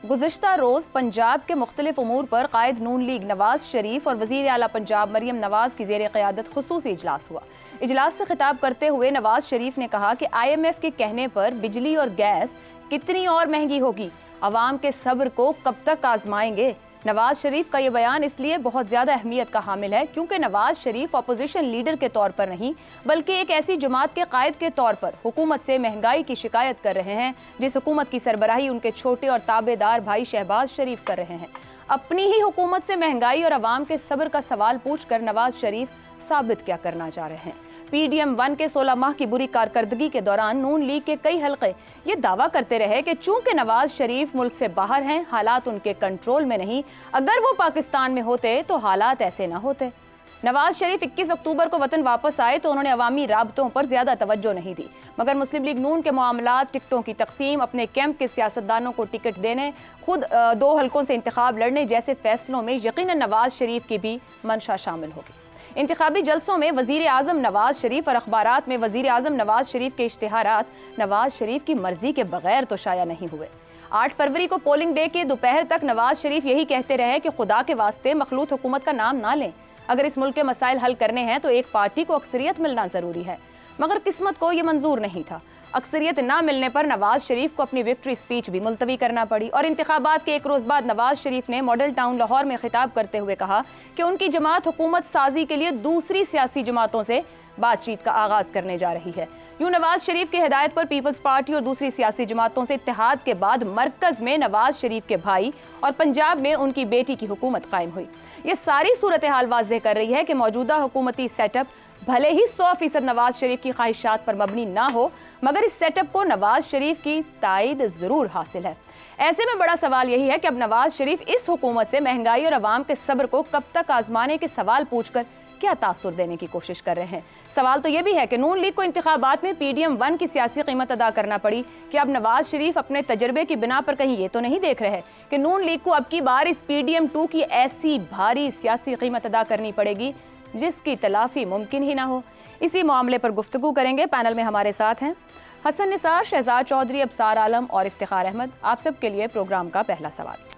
गुज़िश्ता रोज़ पंजाब के मुख्तलिफ उमूर पर कायद नून लीग नवाज शरीफ और वज़ीर आला पंजाब मरियम नवाज की ज़ेर क़यादत खुसूसी इजलास हुआ। इजलास से खिताब करते हुए नवाज शरीफ ने कहा कि IMF के कहने पर बिजली और गैस कितनी और महंगी होगी, अवाम के सब्र को कब तक आजमाएंगे। नवाज शरीफ का यह बयान इसलिए बहुत ज़्यादा अहमियत का हामिल है क्योंकि नवाज शरीफ अपोजिशन लीडर के तौर पर नहीं बल्कि एक ऐसी जमात के कायद के तौर पर हुकूमत से महंगाई की शिकायत कर रहे हैं जिस हुकूमत की सरबराही उनके छोटे और ताबेदार भाई शहबाज शरीफ कर रहे हैं। अपनी ही हुकूमत से महंगाई और अवाम के सब्र का सवाल पूछकर नवाज शरीफ साबित क्या करना चाह रहे हैं। PDM-1 के 16 माह की बुरी कारकर्दगी के दौरान नून लीग के कई हल्के ये दावा करते रहे कि चूंकि नवाज शरीफ मुल्क से बाहर हैं, हालात उनके कंट्रोल में नहीं, अगर वो पाकिस्तान में होते तो हालात ऐसे ना होते। नवाज शरीफ 21 अक्टूबर को वतन वापस आए तो उन्होंने अवामी राबतों पर ज्यादा तवज्जो नहीं दी, मगर मुस्लिम लीग नून के मामलात, टिकटों की तकसीम, अपने कैंप के सियासतदानों को टिकट देने, खुद 2 हल्कों से इंतखाब लड़ने जैसे फैसलों में यकीनन नवाज शरीफ की भी मंशा शामिल होगी। इंतखाबी जलसों में वजीर आजम नवाज शरीफ और अखबारात में वजीर आजम नवाज शरीफ के इश्तिहारात नवाज शरीफ की मर्जी के बगैर तो शाया नहीं हुए। 8 फरवरी को पोलिंग डे के दोपहर तक नवाज शरीफ यही कहते रहे कि खुदा के वास्ते मखलूत हुकूमत का नाम ना लें, अगर इस मुल्क के मसाइल हल करने हैं तो एक पार्टी को अक्सरियत मिलना जरूरी है। मगर किस्मत को यह मंजूर नहीं था। अक्सरियत ना मिलने पर नवाज शरीफ को अपनी विक्ट्री स्पीच भी मुलतवी करना पड़ी और इंतखाबात के एक रोज बाद नवाज शरीफ ने मॉडल टाउन लाहौर में खिताब करते हुए कहा कि उनकी जमात हुकूमत साजी के लिए दूसरी सियासी जमातों से बातचीत का आगाज करने जा रही है। यूं नवाज शरीफ की हिदायत पर पीपल्स पार्टी और दूसरी सियासी जमातों से इत्तेहाद के बाद मरकज में नवाज शरीफ के भाई और पंजाब में उनकी बेटी की हुकूमत कायम हुई। ये सारी सूरत हाल वाज़ेह कर रही है कि मौजूदा हुकूमती सेटअप भले ही 100% नवाज शरीफ की ख्वाहिशात पर मबनी ना हो, मगर इस सेटअप को नवाज शरीफ की तायद जरूर हासिल है। ऐसे में बड़ा सवाल यही है कि अब नवाज शरीफ इस हुकूमत से महंगाई और अवाम के सब्र को कब तक आजमाने के सवाल पूछकर क्या तासुर देने की कोशिश कर रहे हैं। सवाल तो यह भी है कि नून लीग को इंतखाबात में PDM-1 की सियासी कीमत अदा करना पड़ी कि अब नवाज शरीफ अपने तजर्बे की बिना पर कहीं ये तो नहीं देख रहे कि नून लीग को अब की बार इस PDM-2 की ऐसी भारी सियासी कीमत अदा करनी पड़ेगी जिसकी तलाफी मुमकिन ही ना हो। इसी मामले पर गुफ्तगू करेंगे। पैनल में हमारे साथ हैं हसन निसार, शहजाद चौधरी, अबसार आलम और इफ्तिखार अहमद। आप सब के लिए प्रोग्राम का पहला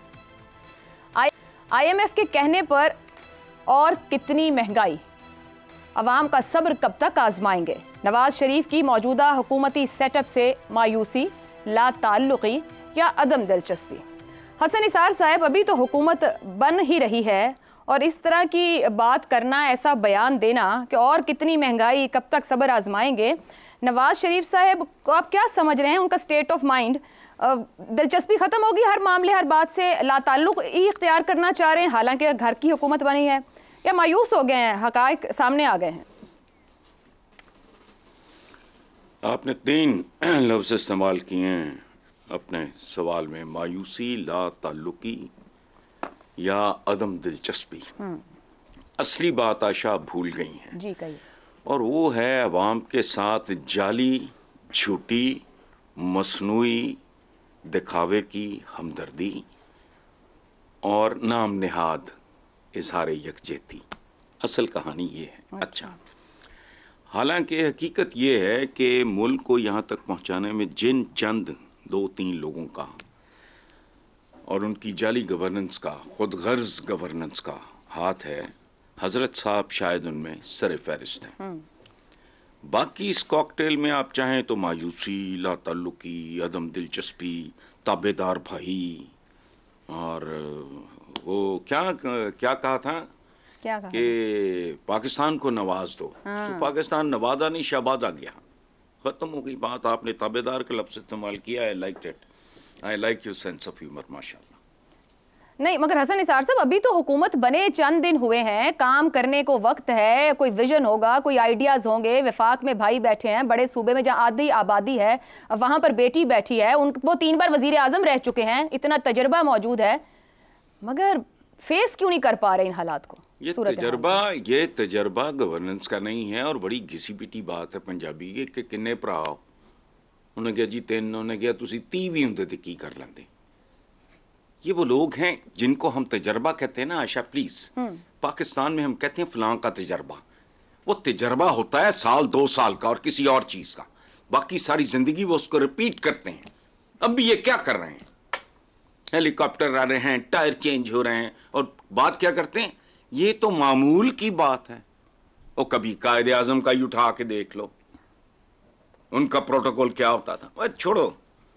सवाल। IMF के कहने पर और कितनी महंगाई, अवाम का सब्र कब तक आजमाएंगे। नवाज शरीफ की मौजूदा हुकूमती सेटअप से मायूसी, ला ताल्लुकी या अदम दिलचस्पी। हसन निसार साहब, अभी तो हुकूमत बन ही रही है और इस तरह की बात करना, ऐसा बयान देना कि और कितनी महंगाई, कब तक सब्र आजमाएंगे, नवाज शरीफ साहब को आप क्या समझ रहे हैं? उनका स्टेट ऑफ माइंड, दिलचस्पी खत्म होगी हर मामले हर बात से, लाताल्लुक ही इख्तियार करना चाह रहे हैं हालांकि घर की हुकूमत बनी है, या मायूस हो गए हैं, हकायक सामने आ गए हैं? आपने 3 लफ्ज़ इस्तेमाल किए हैं अपने सवाल में, मायूसी, ला ताल्लुकी या अदम दिलचस्पी। असली बात आशा भूल गई हैं जी, कहिए। और वो है अवाम के साथ जाली, झूठी, मसनूई दिखावे की हमदर्दी और नाम नेहाद इजहार यकजहती। असल कहानी ये है। अच्छा, हालांकि हकीकत ये है कि मुल्क को यहाँ तक पहुँचाने में जिन चंद 2-3 लोगों का और उनकी जाली गवर्नेंस का, खुद गर्ज गवर्नेंस का हाथ है, हजरत साहब शायद उनमें सर फहरिस्त हैं। बाकी इस कॉकटेल में आप चाहें तो मायूसी, ला ताल्लुकी, अदम दिलचस्पी, ताबेदार भाई और वो क्या कहा था कि पाकिस्तान को नवाज दो। तो पाकिस्तान नवाजा नहीं, शहबाजा गया, खत्म हो गई बात। आपने ताबेदार का लफ्ज़ इस्तेमाल किया है, like it, I like your sense of humour, माशाल्लाह। नहीं, मगर हसन निसार साहब, अभी तो हुकूमत बने चंद दिन हुए हैं, काम करने को वक्त है, कोई विजन होगा, कोई आइडियाज होंगे। विफाक में भाई बैठे हैं, बड़े सूबे में जहां आधी आबादी है वहां पर बेटी बैठी है, वो 3 बार वजीर आजम रह चुके हैं, इतना तजर्बा मौजूद है, मगर फेस क्यों नहीं कर पा रहे इन हालात को? ये तजर्बा गवर्नेंस का नहीं है और बड़ी घिसी पिटी बात है पंजाबी के किन्ने भरा उन्हें गया जी 3, उन्हें गया तुसी 30 भी होंगे तो की कर लेंगे। ये वो लोग हैं जिनको हम तजर्बा कहते हैं ना आशा, प्लीज। पाकिस्तान में हम कहते हैं फलां का तजर्बा, वो तजर्बा होता है 1-2 साल का और किसी और चीज का, बाकी सारी जिंदगी वो उसको रिपीट करते हैं। अब भी ये क्या कर रहे हैं? हेलीकॉप्टर आ रहे हैं, टायर चेंज हो रहे हैं, और बात क्या करते हैं, ये तो मामूल की बात है। और कभी कायदे आजम का ही उठा के देख लो, उनका प्रोटोकॉल क्या होता था। बस छोड़ो,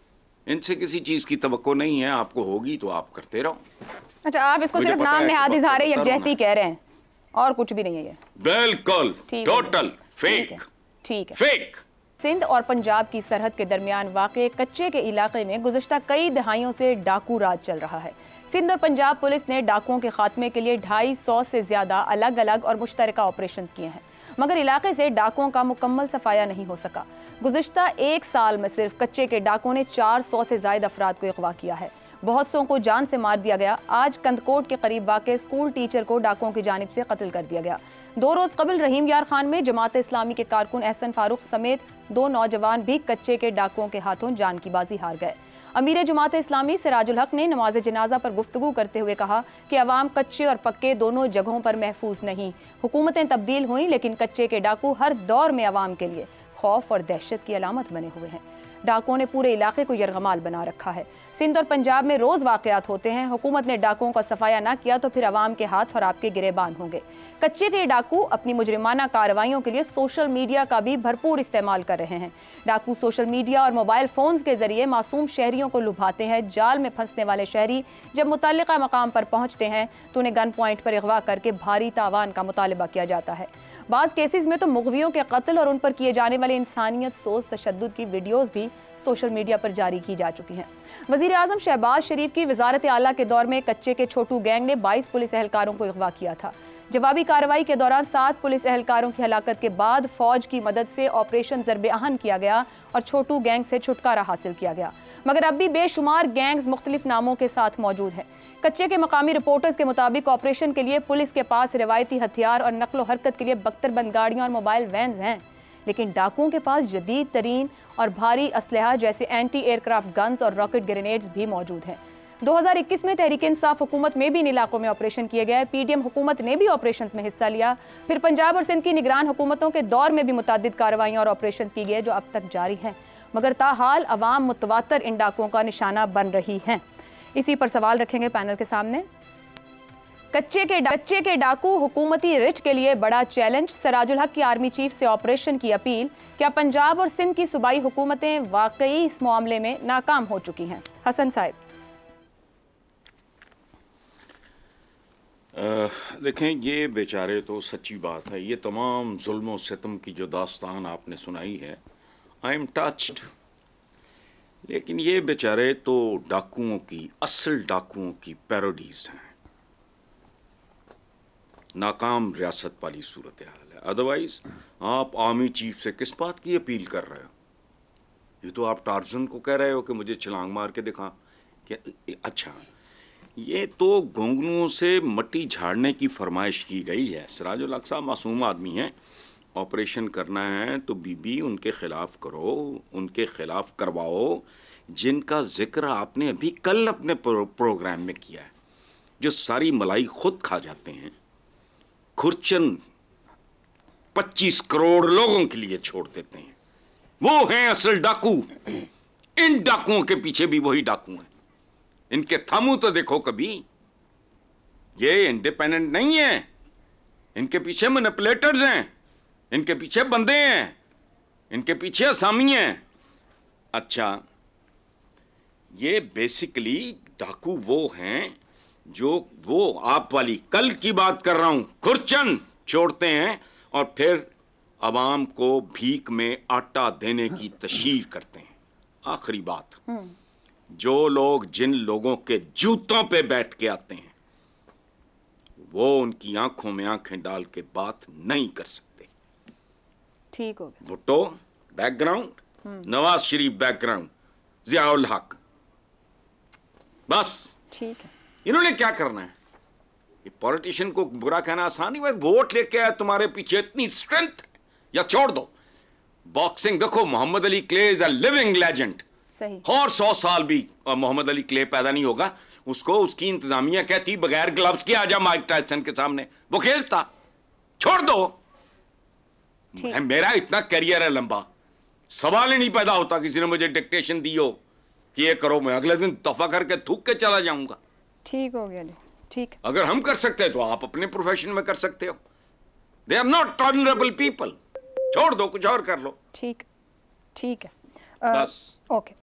इनसे किसी चीज की तवक्को नहीं है, आपको होगी तो आप करते रहो। अच्छा, आप इसको सिर्फ नाम नेहाद इजहार यकजहती कह रहे हैं और कुछ भी नहीं है ये? बिल्कुल टोटल फेक, ठीक है, फेक। सिंध और पंजाब की सरहद के दरमियान वाक़े कच्चे के इलाके में गुज़श्ता कई दहाइयों से डाकू राज चल रहा है। सिंध और पंजाब पुलिस ने डाकुओं के खात्मे के लिए 250 से ज्यादा अलग अलग और मुश्तरका ऑपरेशन किए हैं, मगर इलाके से डाकुओं का मुकम्मल सफाया नहीं हो सका। गुज़श्ता एक साल में सिर्फ कच्चे के डाकुओं ने 400 से ज्यादा अफराद को अगवा किया है। बहुत सौ को जान से मार दिया गया। आज कंदकोट के करीब वाक़े स्कूल टीचर को डाकुओं की जानिब से कत्ल कर दिया गया। 2 रोज कबल रहीम यार खान में जमात इस्लामी के कारकुन एहसन फारूक समेत 2 नौजवान भी कच्चे के डाकुओं के हाथों जान की बाजी हार गए। अमीर जमात इस्लामी सिराजुल हक ने नमाज जनाजा पर गुफ्तगू करते हुए कहा कि अवाम कच्चे और पक्के दोनों जगहों पर महफूज नहीं। हुकूमतें तब्दील हुई, लेकिन कच्चे के डाकू हर दौर में अवाम के लिए खौफ और दहशत की अलामत बने हुए हैं। डाकुओं ने पूरे इलाके को यरगमाल बना रखा है। सिंध और पंजाब में रोज वाकयात होते हैं। हुकूमत ने डाकुओं का सफाया ना किया तो फिर अवाम के हाथ और आपके गिरेबान होंगे। कच्चे के डाकू अपनी मुजरिमाना कार्रवाइयों के लिए सोशल मीडिया का भी भरपूर इस्तेमाल कर रहे हैं। डाकू सोशल मीडिया और मोबाइल फोन्स के जरिए मासूम शहरियों को लुभाते हैं। जाल में फंसने वाले शहरी जब मुतल्लिका मकाम पर पहुंचते हैं तो उन्हें गन पॉइंट पर अगवा करके भारी तावान का मुतालबा किया जाता है। बाज़ केसेस में तो मुग़वियों के कत्ल और उन पर किए जाने वाले इंसानियत सोज तशद्दुद की वीडियोज़ भी सोशल मीडिया पर जारी की जा चुकी हैं। वज़ीर आज़म शहबाज शरीफ की वज़ारत आला के दौर में कच्चे के छोटू गैंग ने 22 पुलिस एहलकारों को अगवा किया था। जवाबी कार्रवाई के दौरान 7 पुलिस एहलकारों की हलाकत के बाद फौज की मदद से ऑपरेशन ज़रब-ए-आहन किया गया और छोटू गैंग से छुटकारा हासिल किया गया, मगर अब भी बेशुमार गैंग्स मुख्तलिफ नामों के साथ मौजूद हैं। कच्चे के मकामी रिपोर्टर्स के मुताबिक ऑपरेशन के लिए पुलिस के पास रिवायती हथियार और नकलो हरकत के लिए बख्तरबंद गाड़ियाँ और मोबाइल वैन्स हैं, लेकिन डाकुओं के पास जदीद तरीन और भारी असलहा जैसे एंटी एयरक्राफ्ट गन्स और रॉकेट ग्रेनेड्स भी मौजूद हैं। 2021 में तहरीक इंसाफ हुकूमत में भी इन इलाकों में ऑपरेशन किए गए। पीडीएम हुकूमत ने भी ऑपरेशन में हिस्सा लिया। फिर पंजाब और सिंध की निगरान हुकूमतों के दौर में भी मुतअद्दिद कार्रवाइयाँ और ऑपरेशन की गए जो अब तक जारी हैं, मगर ताहाल अवाम मुतवातर इन डाकुओं का निशाना बन रही हैं। इसी पर सवाल रखेंगे पैनल के सामने। कच्चे के डाकू हुकूमती रिच के लिए बड़ा चैलेंज। सिराजुल हक की आर्मी चीफ से ऑपरेशन की अपील। क्या पंजाब और सिंध की सूबाई हुकूमतें वाकई इस मामले में नाकाम हो चुकी हैं? हसन साहब। देखें, ये बेचारे तो सच्ची बात है, ये तमाम जुल्म और सितम की जो दास्तान आपने सुनाई है, आई एम टच्ड। लेकिन ये बेचारे तो डाकुओं की, असल डाकुओं की पैरोडीज हैं। नाकाम रियासत वाली सूरत हाल है। अदरवाइज आप आर्मी चीफ से किस बात की अपील कर रहे हो? ये तो आप टार्जन को कह रहे हो कि मुझे छलांग मार के दिखा। अच्छा, ये तो घुंघनुओं से मट्टी झाड़ने की फरमाइश की गई है। सिराजुल हक साहब मासूम आदमी हैं, ऑपरेशन करना है तो बीबी उनके खिलाफ करो, उनके खिलाफ करवाओ जिनका जिक्र आपने अभी कल अपने प्रोग्राम में किया है, जो सारी मलाई खुद खा जाते हैं, खुरचन 25 करोड़ लोगों के लिए छोड़ देते हैं। वो हैं असल डाकू। इन डाकुओं के पीछे भी वही डाकू हैं। इनके थमू तो देखो कभी, ये इंडिपेंडेंट नहीं है। इनके पीछे मैनिपुलेटर्स हैं, इनके पीछे बंदे हैं, इनके पीछे असामी हैं। अच्छा, ये बेसिकली डाकू वो हैं जो वो आप वाली कल की बात कर रहा हूं, खुरचन छोड़ते हैं और फिर अवाम को भीख में आटा देने की तशहीर करते हैं। आखिरी बात, जो लोग जिन लोगों के जूतों पे बैठ के आते हैं वो उनकी आंखों में आंखें डाल के बात नहीं कर सकते। ठीक हो गया। भुट्टो बैकग्राउंड, नवाज शरीफ बैकग्राउंड, जियाउल हक, बस ठीक है। इन्होंने क्या करना है? ये पॉलिटिशियन को बुरा कहना आसान ही, वोट लेके आया, तुम्हारे पीछे इतनी स्ट्रेंथ, या छोड़ दो। बॉक्सिंग देखो, Muhammad Ali Clay is a living legend. सही। और 100 साल भी मोहम्मद अली क्ले पैदा नहीं होगा, उसको उसकी इंतजामिया कहती बगैर ग्लव्स के आजा माइक टायसन के सामने, वो खेलता। छोड़ दो। मेरा इतना करियर है लंबा, सवाल ही नहीं पैदा होता किसी ने मुझे डिक्टेशन दी हो कि ये करो, मैं अगले दिन दफा करके थूक के चला जाऊंगा। ठीक हो गया जी, ठीक। अगर हम कर सकते हैं तो आप अपने प्रोफेशन में कर सकते हो। They are not tolerable people. छोड़ दो, कुछ और कर लो। ठीक, ठीक है। बस। ओके।